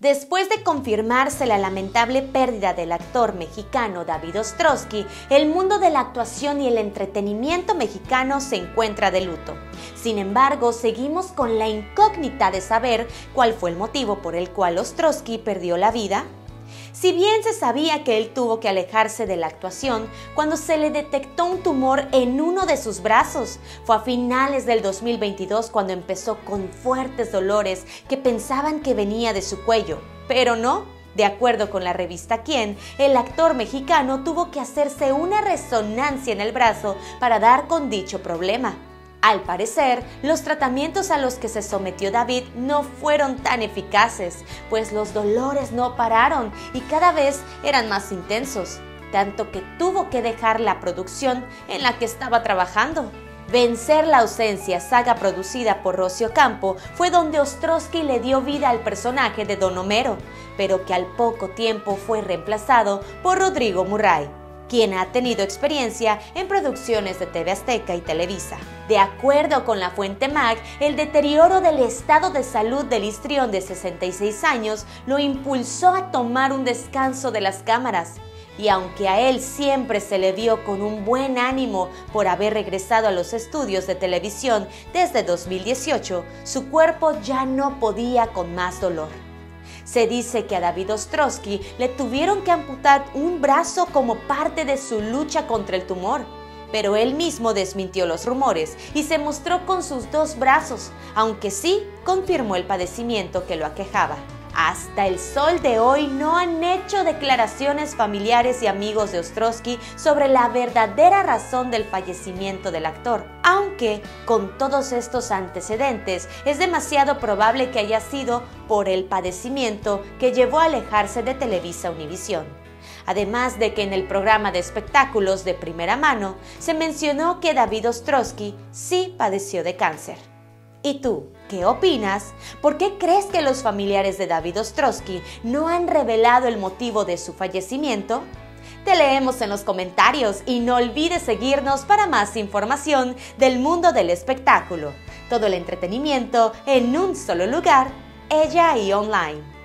Después de confirmarse la lamentable pérdida del actor mexicano David Ostrowski, el mundo de la actuación y el entretenimiento mexicano se encuentra de luto. Sin embargo, seguimos con la incógnita de saber cuál fue el motivo por el cual Ostrowski perdió la vida. Si bien se sabía que él tuvo que alejarse de la actuación cuando se le detectó un tumor en uno de sus brazos, fue a finales del 2022 cuando empezó con fuertes dolores que pensaban que venía de su cuello, pero no. De acuerdo con la revista Quién, el actor mexicano tuvo que hacerse una resonancia en el brazo para dar con dicho problema. Al parecer, los tratamientos a los que se sometió David no fueron tan eficaces, pues los dolores no pararon y cada vez eran más intensos, tanto que tuvo que dejar la producción en la que estaba trabajando. Vencer la ausencia, saga producida por Rocío Ocampo, fue donde Ostrowski le dio vida al personaje de Don Homero, pero que al poco tiempo fue reemplazado por Rodrigo Murray, quien ha tenido experiencia en producciones de TV Azteca y Televisa. De acuerdo con la fuente MAG, el deterioro del estado de salud del histrión de 66 años lo impulsó a tomar un descanso de las cámaras. Y aunque a él siempre se le vio con un buen ánimo por haber regresado a los estudios de televisión desde 2018, su cuerpo ya no podía con más dolor. Se dice que a David Ostrowski le tuvieron que amputar un brazo como parte de su lucha contra el tumor, pero él mismo desmintió los rumores y se mostró con sus dos brazos, aunque sí confirmó el padecimiento que lo aquejaba. Hasta el sol de hoy no han hecho declaraciones familiares y amigos de Ostrowski sobre la verdadera razón del fallecimiento del actor, aunque con todos estos antecedentes es demasiado probable que haya sido por el padecimiento que llevó a alejarse de Televisa Univisión. Además de que en el programa de espectáculos de primera mano se mencionó que David Ostrowski sí padeció de cáncer. ¿Y tú, qué opinas? ¿Por qué crees que los familiares de David Ostrowski no han revelado el motivo de su fallecimiento? Te leemos en los comentarios y no olvides seguirnos para más información del mundo del espectáculo. Todo el entretenimiento en un solo lugar, Ella y Online.